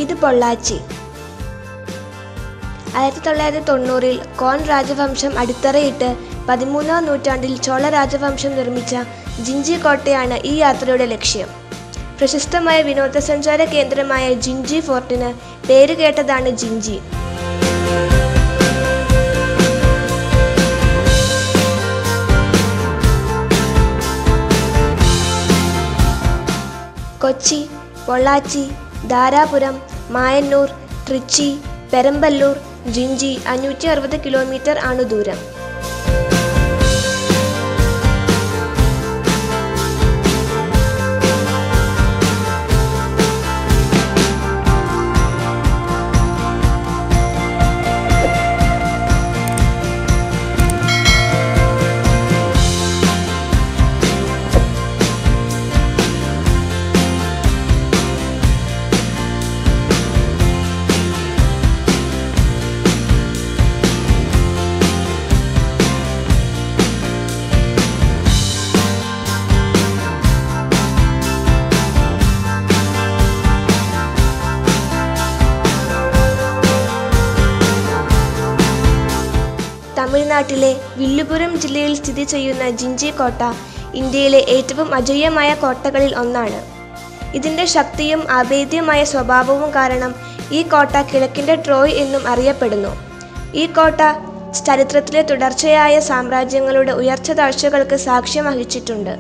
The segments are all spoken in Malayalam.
ഇത് പൊള്ളാച്ചി. 1990-ൽ കോൺ രാജവംശം അടിത്തറയിട്ട് 13-ാം നൂറ്റാണ്ടിൽ ചോള രാജവംശം നിർമ്മിച്ച ജിഞ്ചി കോട്ടയാണ് ഈ യാത്രയുടെ ലക്ഷ്യം. പ്രശസ്തമായ വിനോദസഞ്ചാര കേന്ദ്രമായ ജിഞ്ചി ഫോർട്ടിന് പേരുകേട്ടതാണ് ജിഞ്ചി. കൊച്ചി, പൊള്ളാച്ചി, ധാരാപുരം, മായന്നൂർ, ട്രിച്ചി, പെരമ്പല്ലൂർ, ജിഞ്ചി 560 കിലോമീറ്റർ ആണ് ദൂരം. തമിഴ്നാട്ടിലെ വില്ലുപുരം ജില്ലയിൽ സ്ഥിതി ചെയ്യുന്ന ജിഞ്ചി കോട്ട ഇന്ത്യയിലെ ഏറ്റവും അജയ്യമായ കോട്ടകളിൽ ഒന്നാണ്. ഇതിൻ്റെ ശക്തിയും അഭേദ്യമായ സ്വഭാവവും കാരണം ഈ കോട്ട കിഴക്കിൻ്റെ ട്രോയ് എന്നും അറിയപ്പെടുന്നു. ഈ കോട്ട ചരിത്രത്തിലെ തുടർച്ചയായ സാമ്രാജ്യങ്ങളുടെ ഉയർച്ച താഴ്ചകൾക്ക് സാക്ഷ്യം വഹിച്ചിട്ടുണ്ട്.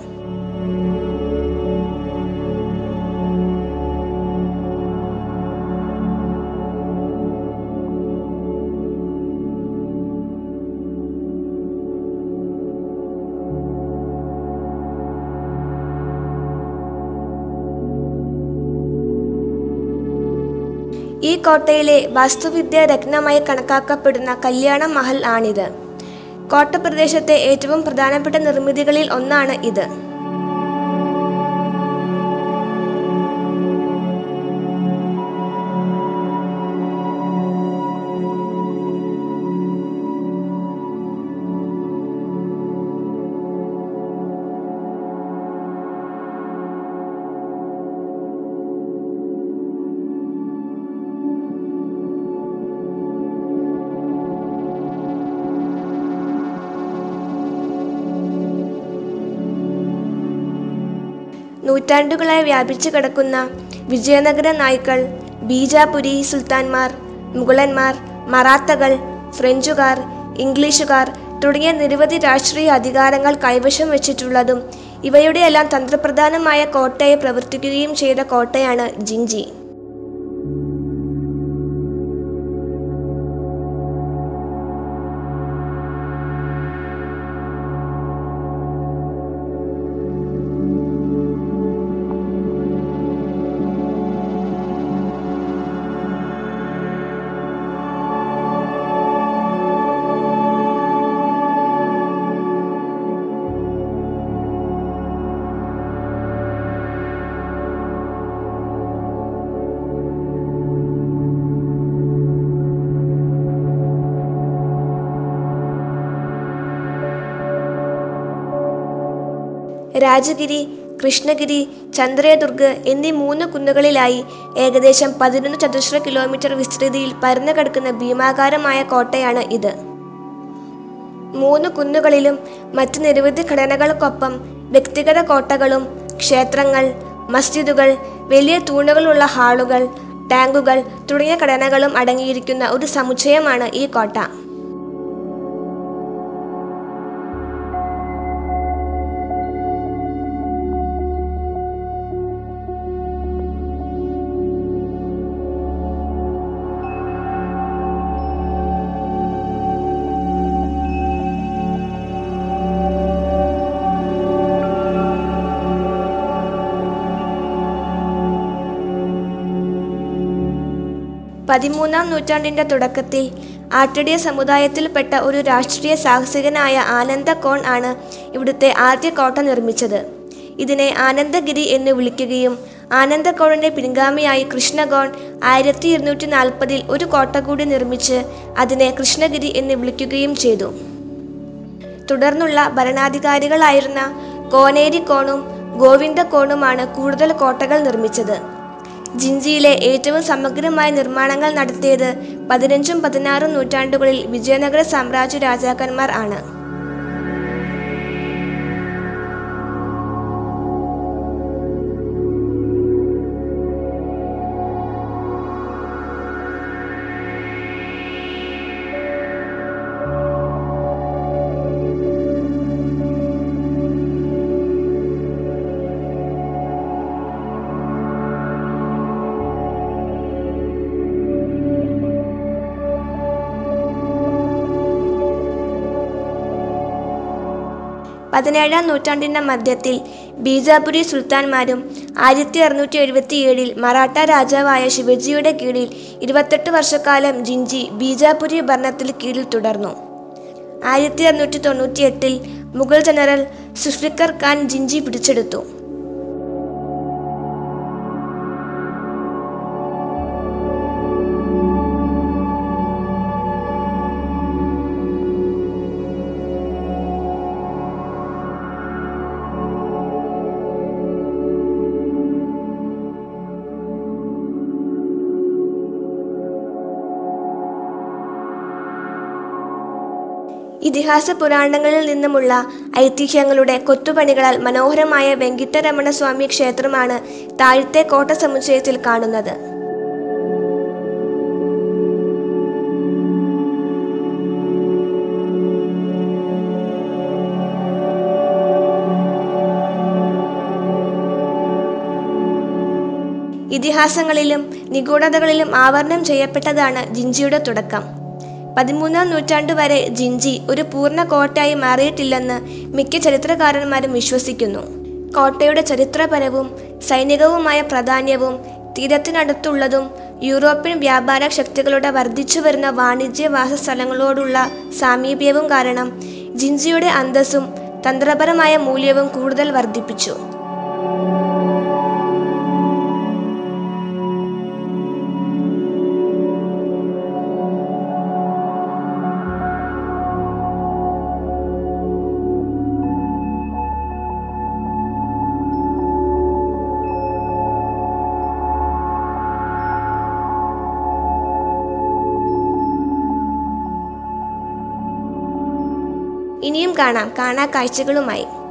ഈ കോട്ടയിലെ വാസ്തുവിദ്യ രത്നമായി കണക്കാക്കപ്പെടുന്ന കല്യാണ മഹൽ ആണിത്. കോട്ടപ്രദേശത്തെ ഏറ്റവും പ്രധാനപ്പെട്ട നിർമ്മിതികളിൽ ഒന്നാണ് ഇത്. നൂറ്റാണ്ടുകളായി വ്യാപിച്ചു കിടക്കുന്ന വിജയനഗര നായ്ക്കൾ, ബീജാപുരി സുൽത്താൻമാർ, മുഗളന്മാർ, മറാത്തകൾ, ഫ്രഞ്ചുകാർ, ഇംഗ്ലീഷുകാർ തുടങ്ങിയ നിരവധി രാഷ്ട്രീയ അധികാരങ്ങൾ കൈവശം വെച്ചിട്ടുള്ളതും ഇവയുടെയെല്ലാം തന്ത്രപ്രധാനമായ കോട്ടയായി പ്രവർത്തിക്കുകയും ചെയ്ത കോട്ടയാണ് ജിഞ്ചി. രാജഗിരി, കൃഷ്ണഗിരി, ചന്ദ്രദുർഗ് എന്നീ 3 കുന്നുകളിലായി ഏകദേശം 11 ചതുരശ്ര കിലോമീറ്റർ വിസ്തൃതിയിൽ പരന്നു കിടക്കുന്ന ഭീമാകാരമായ കോട്ടയാണ് ഇത്. 3 കുന്നുകളിലും മറ്റ് നിരവധി ഘടനകൾക്കൊപ്പം വ്യക്തിഗത കോട്ടകളും ക്ഷേത്രങ്ങൾ, മസ്ജിദുകൾ, വലിയ തൂണുകളുള്ള ഹാളുകൾ, ടാങ്കുകൾ തുടങ്ങിയ ഘടനകളും അടങ്ങിയിരിക്കുന്ന ഒരു സമുച്ചയമാണ് ഈ കോട്ട. പതിമൂന്നാം നൂറ്റാണ്ടിൻ്റെ തുടക്കത്തിൽ ആട്ടിടിയ സമുദായത്തിൽപ്പെട്ട ഒരു രാഷ്ട്രീയ സാഹസികനായ ആനന്ദ കോൺ ആണ് ഇവിടുത്തെ ആദ്യ കോട്ട നിർമ്മിച്ചത്. ഇതിനെ ആനന്ദഗിരി എന്ന് വിളിക്കുകയും ആനന്ദകോണിൻ്റെ പിൻഗാമിയായി കൃഷ്ണഗോൺ 1240-ൽ ഒരു കോട്ട കൂടി നിർമ്മിച്ച് അതിനെ കൃഷ്ണഗിരി എന്ന് വിളിക്കുകയും ചെയ്തു. തുടർന്നുള്ള ഭരണാധികാരികളായിരുന്ന കോനേരി കോണും ഗോവിന്ദ കോണുമാണ് കൂടുതൽ കോട്ടകൾ നിർമ്മിച്ചത്. ജിഞ്ചിയിലെ ഏറ്റവും സമഗ്രമായ നിർമ്മാണങ്ങൾ നടത്തിയത് 15ഉം 16ഉം നൂറ്റാണ്ടുകളിൽ വിജയനഗര സാമ്രാജ്യ രാജാക്കന്മാർ ആണ്. പതിനേഴാം നൂറ്റാണ്ടിന്റെ മധ്യത്തിൽ ബീജാപുരി സുൽത്താൻമാരും 1677 മറാഠ രാജാവായ ശിവജിയുടെ കീഴിൽ 28 വർഷക്കാലം ജിഞ്ചി ബീജാപുരി ഭരണത്തിൽ കീഴിൽ തുടർന്നു. 1698 മുഗൾ ജനറൽ സുഫ്രിക്കർ ഖാൻ ജിഞ്ചി പിടിച്ചെടുത്തു. ഇതിഹാസ പുരാണങ്ങളിൽ നിന്നുമുള്ള ഐതിഹ്യങ്ങളുടെ കൊത്തുപണികളാൽ മനോഹരമായ വെങ്കിട്ടരമണ സ്വാമി ക്ഷേത്രമാണ് താഴത്തെ കോട്ട സമുച്ചയത്തിൽ കാണുന്നത്. ഇതിഹാസങ്ങളിലും നിഗൂഢതകളിലും ആവരണം ചെയ്യപ്പെട്ടതാണ് ജിഞ്ചിയുടെ തുടക്കം. 13ആം നൂറ്റാണ്ടു വരെ ജിഞ്ചി ഒരു പൂർണ്ണ കോട്ടയായി മാറിയിട്ടില്ലെന്ന് മിക്ക ചരിത്രകാരന്മാരും വിശ്വസിക്കുന്നു. കോട്ടയുടെ ചരിത്രപരവും സൈനികവുമായ പ്രാധാന്യവും തീരത്തിനടുത്തുള്ളതും യൂറോപ്യൻ വ്യാപാര ശക്തികളുടെ വർദ്ധിച്ചുവരുന്ന വാണിജ്യ വാസസ്ഥലങ്ങളോടുള്ള സാമീപ്യവും കാരണം ജിഞ്ചിയുടെ അന്തസ്സും തന്ത്രപരമായ മൂല്യവും കൂടുതൽ വർദ്ധിപ്പിച്ചു. ഇനിയും കാണാം കാണാ കാഴ്ചകളുമായി.